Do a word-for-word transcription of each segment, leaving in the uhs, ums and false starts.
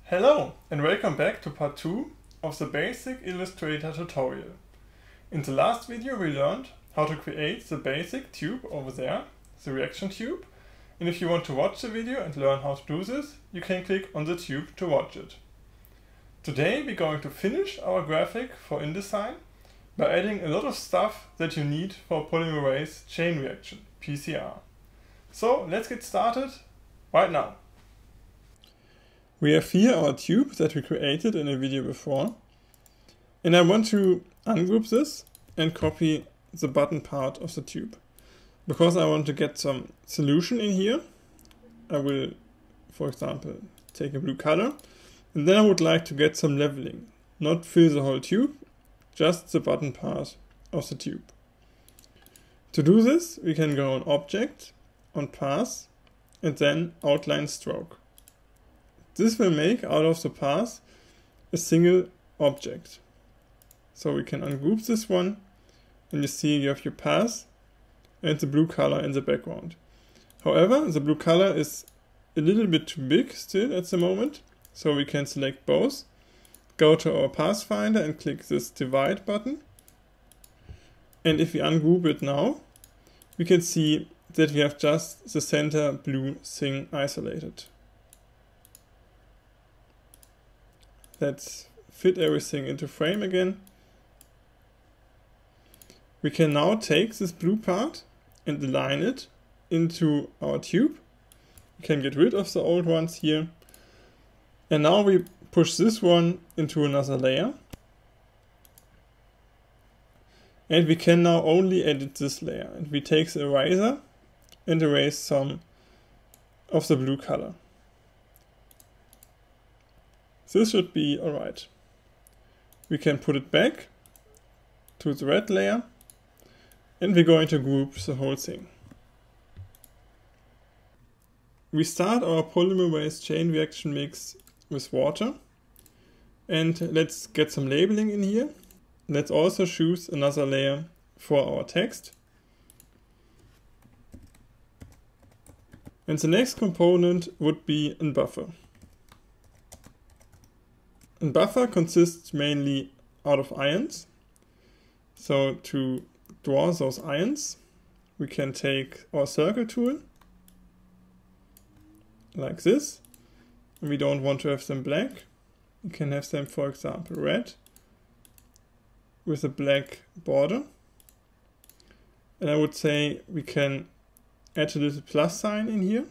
Hello and welcome back to part two of the basic Illustrator tutorial. In the last video we learned how to create the basic tube over there, the reaction tube, and if you want to watch the video and learn how to do this, you can click on the tube to watch it. Today we're going to finish our graphic for InDesign by adding a lot of stuff that you need for polymerase chain reaction, P C R. So let's get started right now. We have here our tube that we created in a video before, and I want to ungroup this and copy the bottom part of the tube. Because I want to get some solution in here, I will, for example, take a blue color, and then I would like to get some leveling, not fill the whole tube, just the bottom part of the tube. To do this, we can go on Object, on Path, and then Outline Stroke. This will make out of the path a single object. So we can ungroup this one, and you see you have your path and the blue color in the background. However, the blue color is a little bit too big still at the moment, so we can select both, go to our path finder and click this divide button. And if we ungroup it now, we can see that we have just the center blue thing isolated. Let's fit everything into frame again. We can now take this blue part and align it into our tube. We can get rid of the old ones here. And now we push this one into another layer. And we can now only edit this layer. And we take the eraser and erase some of the blue color. This should be alright. We can put it back to the red layer, and we're going to group the whole thing. We start our polymerase chain reaction mix with water, and let's get some labeling in here. Let's also choose another layer for our text. And the next component would be a buffer. A buffer consists mainly out of ions. So to draw those ions, we can take our circle tool, like this. And we don't want to have them black. We can have them, for example, red, with a black border. And I would say we can add a little plus sign in here.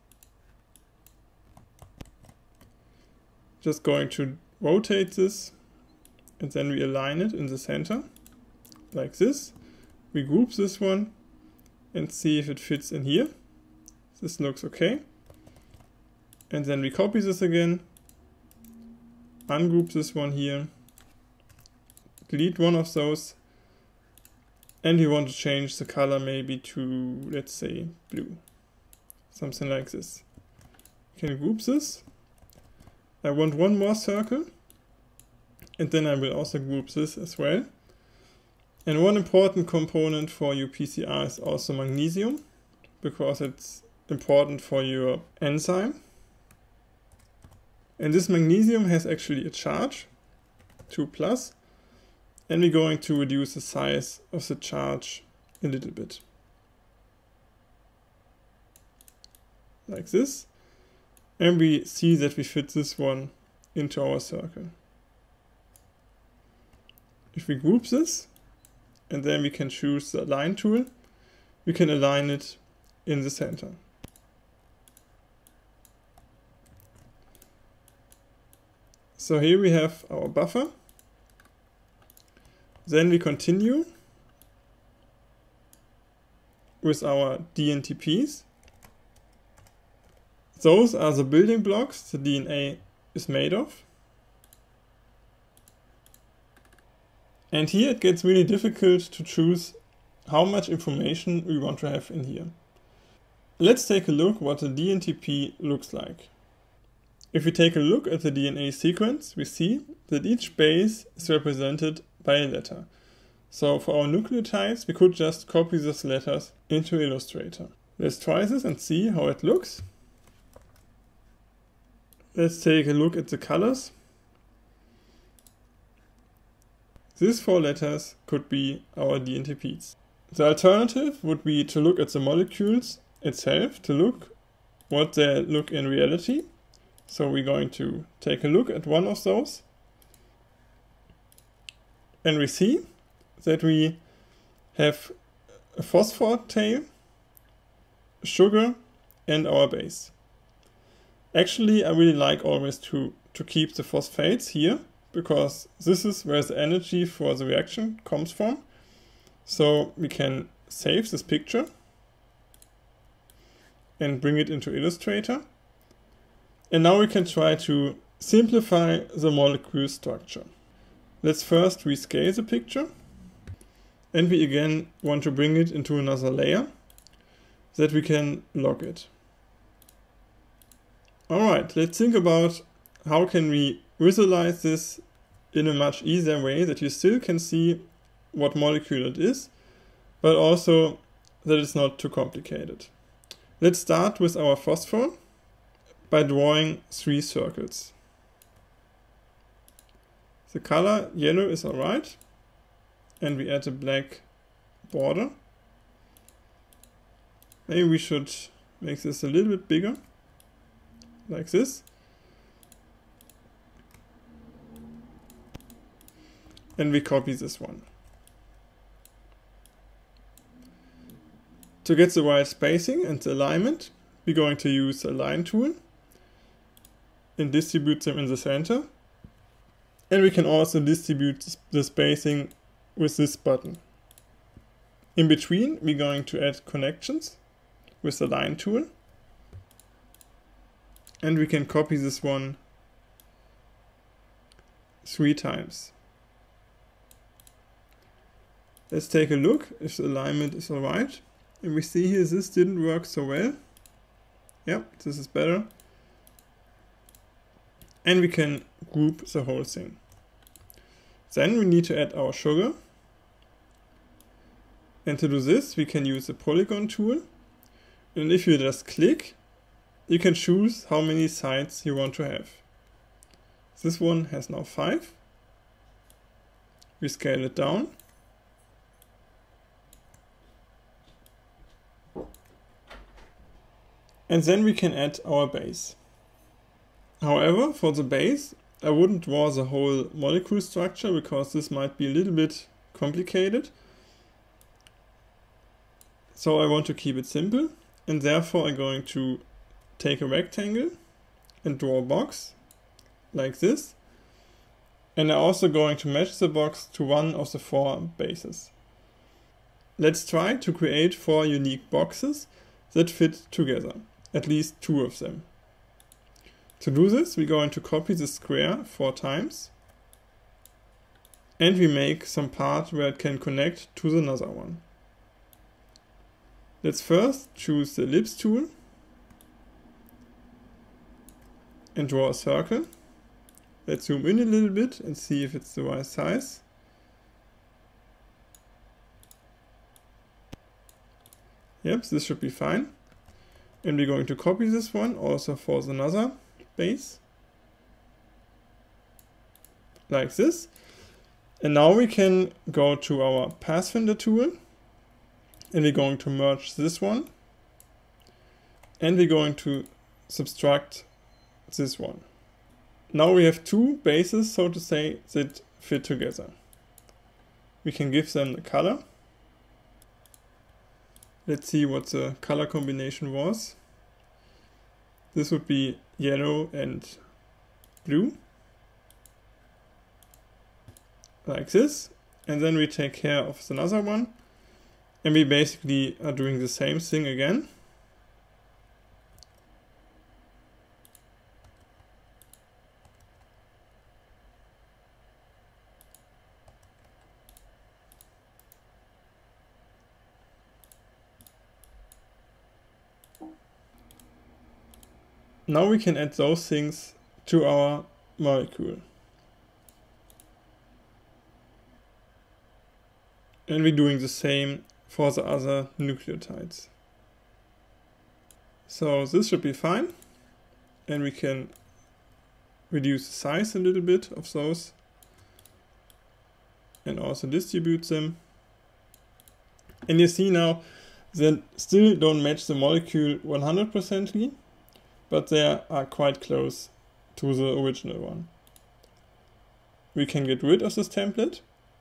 Just going to rotate this, and then we align it in the center, like this. We group this one and see if it fits in here. This looks okay. And then we copy this again, ungroup this one here, delete one of those, and we want to change the color maybe to, let's say, blue. Something like this. We can group this. I want one more circle, and then I will also group this as well. And one important component for your P C R is also magnesium, because it's important for your enzyme. And this magnesium has actually a charge, two plus, and we're going to reduce the size of the charge a little bit. Like this. And we see that we fit this one into our circle. If we group this, and then we can choose the align tool, we can align it in the center. So here we have our buffer. Then we continue with our D N T Ps. Those are the building blocks the D N A is made of. And here it gets really difficult to choose how much information we want to have in here. Let's take a look what a D N T P looks like. If we take a look at the D N A sequence, we see that each base is represented by a letter. So for our nucleotides, we could just copy these letters into Illustrator. Let's try this and see how it looks. Let's take a look at the colors. These four letters could be our D N T Ps. The alternative would be to look at the molecules itself, to look what they look in reality. So we're going to take a look at one of those. And we see that we have a phosphor tail, sugar, and our base. Actually, I really like always to, to keep the phosphates here, because this is where the energy for the reaction comes from. So we can save this picture and bring it into Illustrator. And now we can try to simplify the molecule structure. Let's first rescale the picture. And we again want to bring it into another layer so that we can log it. Alright, let's think about how can we visualize this in a much easier way that you still can see what molecule it is, but also that it's not too complicated. Let's start with our phosphor by drawing three circles. The color yellow is alright, and we add a black border. Maybe we should make this a little bit bigger, like this. And we copy this one. To get the right spacing and the alignment, we're going to use the Align tool and distribute them in the center. And we can also distribute the spacing with this button. In between, we're going to add connections with the Line tool. And we can copy this one three times. Let's take a look if the alignment is alright. And we see here this didn't work so well. Yep, this is better. And we can group the whole thing. Then we need to add our sugar. And to do this, we can use the polygon tool. And if you just click, you can choose how many sides you want to have. This one has now five. We scale it down. And then we can add our base. However, for the base, I wouldn't draw the whole molecule structure because this might be a little bit complicated. So I want to keep it simple, and therefore I'm going to take a rectangle and draw a box like this. And I'm also going to match the box to one of the four bases. Let's try to create four unique boxes that fit together, at least two of them. To do this, we're going to copy the square four times, and we make some part where it can connect to the another one. Let's first choose the ellipse tool and draw a circle. Let's zoom in a little bit and see if it's the right size. Yep, this should be fine. And we're going to copy this one also for the another base. Like this. And now we can go to our Pathfinder tool. And we're going to merge this one. And we're going to subtract this one. Now we have two bases, so to say, that fit together. We can give them the color. Let's see what the color combination was. This would be yellow and blue. Like this. And then we take care of another one. And we basically are doing the same thing again. Now we can add those things to our molecule. And we're doing the same for the other nucleotides. So this should be fine. And we can reduce the size a little bit of those and also distribute them. And you see now they still don't match the molecule one hundred percent, but they are quite close to the original one. We can get rid of this template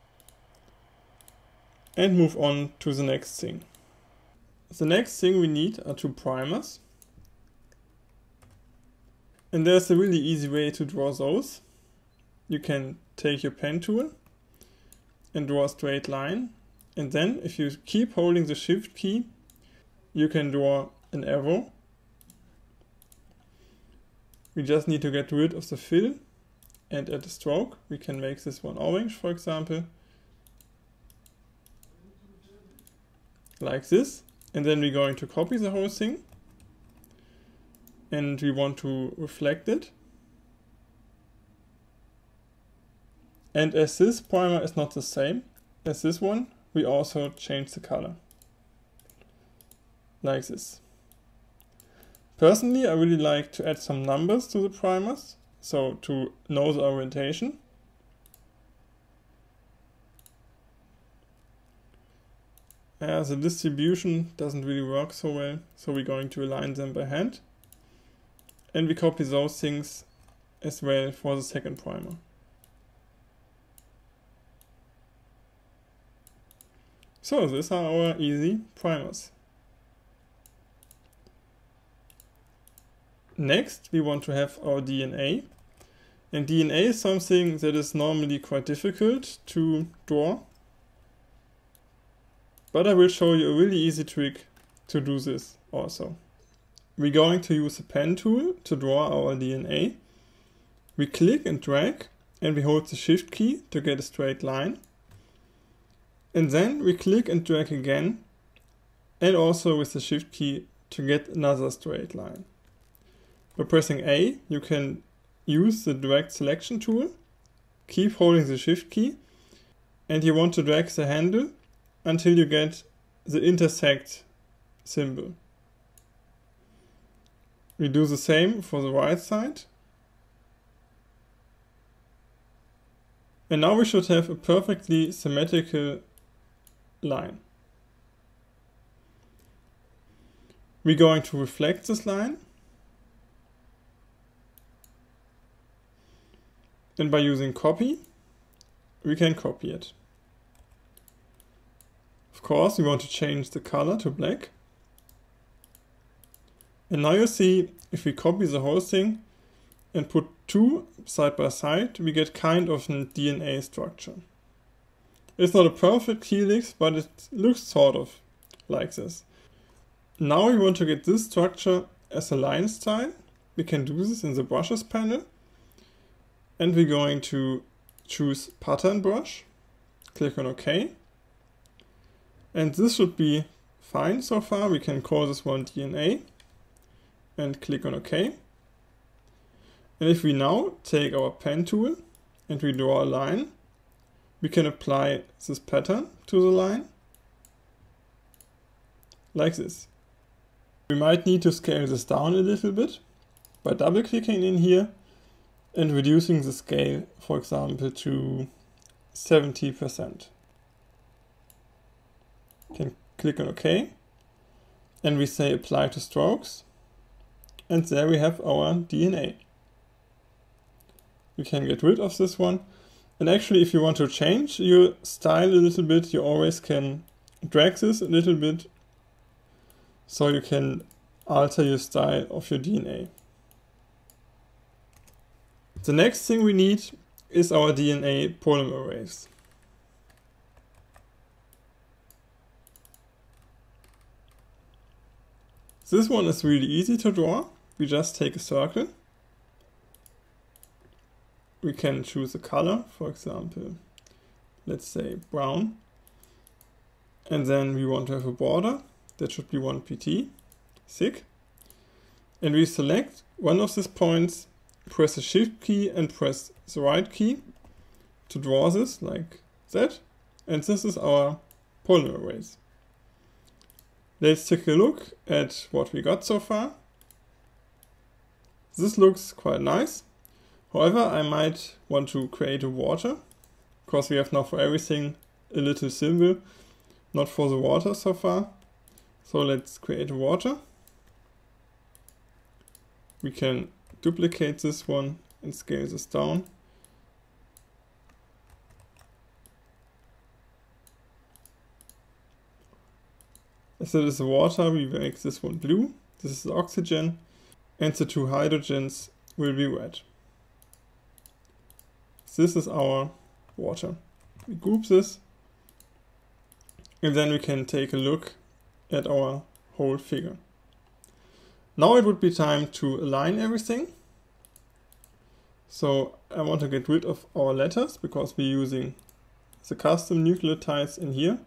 and move on to the next thing. The next thing we need are two primers. And there's a really easy way to draw those. You can take your pen tool and draw a straight line. And then if you keep holding the shift key, you can draw an arrow. We just need to get rid of the fill and add a stroke. We can make this one orange, for example. Like this. And then we're going to copy the whole thing. And we want to reflect it. And as this primer is not the same as this one, we also change the color. Like this. Personally, I really like to add some numbers to the primers, so to know the orientation. Uh, the distribution doesn't really work so well, so we're going to align them by hand. And we copy those things as well for the second primer. So these are our easy primers. Next, we want to have our D N A. And D N A is something that is normally quite difficult to draw. But I will show you a really easy trick to do this also. We're going to use the pen tool to draw our D N A. We click and drag and we hold the shift key to get a straight line. And then we click and drag again and also with the shift key to get another straight line. By pressing A, you can use the direct selection tool, keep holding the shift key, and you want to drag the handle until you get the intersect symbol. We do the same for the right side. And now we should have a perfectly symmetrical line. We're going to reflect this line. And by using copy, we can copy it. Of course, we want to change the color to black. And now you see, if we copy the whole thing and put two side by side, we get kind of a D N A structure. It's not a perfect helix, but it looks sort of like this. Now we want to get this structure as a line style. We can do this in the brushes panel. And we're going to choose pattern brush, click on OK. And this should be fine so far. We can call this one D N A and click on OK. And if we now take our pen tool and we draw a line, we can apply this pattern to the line like this. We might need to scale this down a little bit by double clicking in here and reducing the scale, for example, to seventy percent. Can click on OK, and we say apply to strokes, and there we have our D N A. We can get rid of this one, and actually if you want to change your style a little bit, you always can drag this a little bit, so you can alter your style of your D N A. The next thing we need is our D N A polymerase. This one is really easy to draw. We just take a circle. We can choose a color, for example, let's say brown. And then we want to have a border that should be one P T thick. And we select one of these points, press the shift key and press the right key to draw this like that. And this is our polymerase. Let's take a look at what we got so far. This looks quite nice. However, I might want to create a water, because we have now for everything a little symbol, not for the water so far. So let's create a water. We can duplicate this one and scale this down. As it is the water, we make this one blue. This is the oxygen, and the two hydrogens will be red. This is our water. We group this, and then we can take a look at our whole figure. Now it would be time to align everything. So I want to get rid of our letters because we're using the custom nucleotides in here.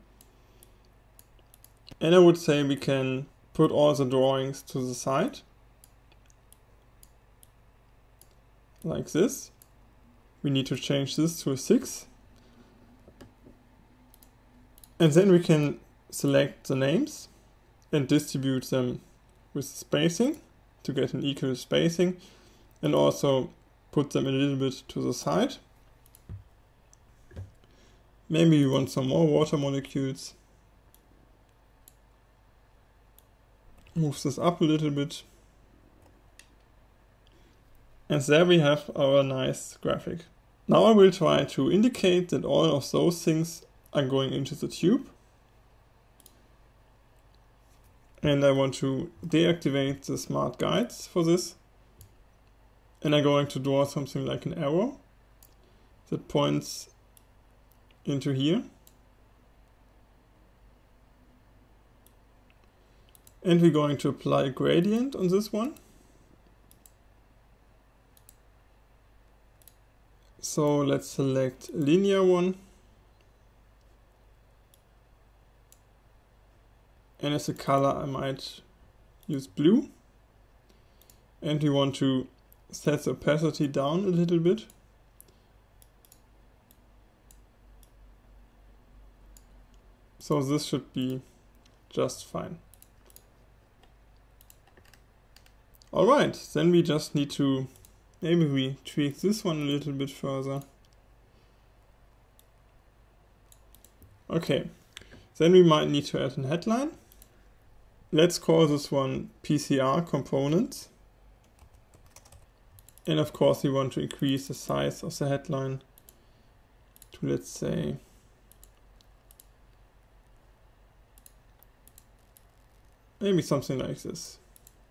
And I would say we can put all the drawings to the side, like this. We need to change this to a six. And then we can select the names and distribute them with spacing to get an equal spacing, and also put them a little bit to the side. Maybe you want some more water molecules. Move this up a little bit. And there we have our nice graphic. Now I will try to indicate that all of those things are going into the tube. And I want to deactivate the smart guides for this. And I'm going to draw something like an arrow that points into here. And we're going to apply a gradient on this one. So let's select a linear one. And as a color I might use blue. And we want to set the opacity down a little bit. So this should be just fine. Alright, then we just need to, maybe we tweak this one a little bit further. Okay, then we might need to add a headline. Let's call this one P C R components. And of course we want to increase the size of the headline to, let's say, maybe something like this.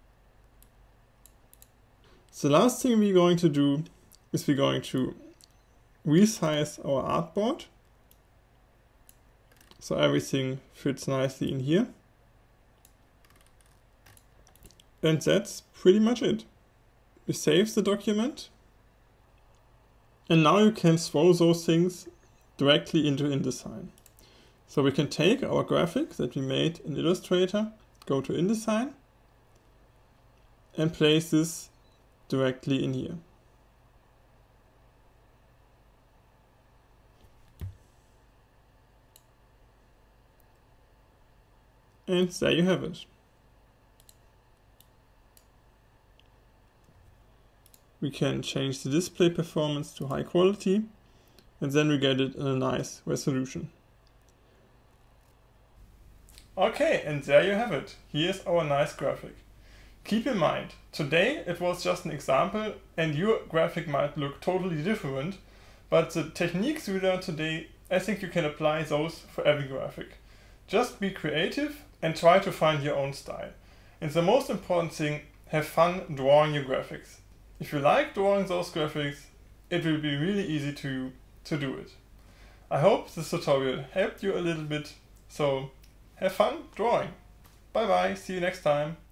The last thing we're going to do is we're going to resize our artboard so everything fits nicely in here. And that's pretty much it. We save the document, and now you can throw those things directly into InDesign. So we can take our graphic that we made in Illustrator, go to InDesign, and place this directly in here. And there you have it. We can change the display performance to high quality, and then we get it in a nice resolution. Okay, and there you have it. Here's our nice graphic. Keep in mind, today it was just an example and your graphic might look totally different, but the techniques we learned today, I think you can apply those for every graphic. Just be creative and try to find your own style. And the most important thing, have fun drawing your graphics. If you like drawing those graphics, it will be really easy to, to do it. I hope this tutorial helped you a little bit, so have fun drawing. Bye bye, see you next time.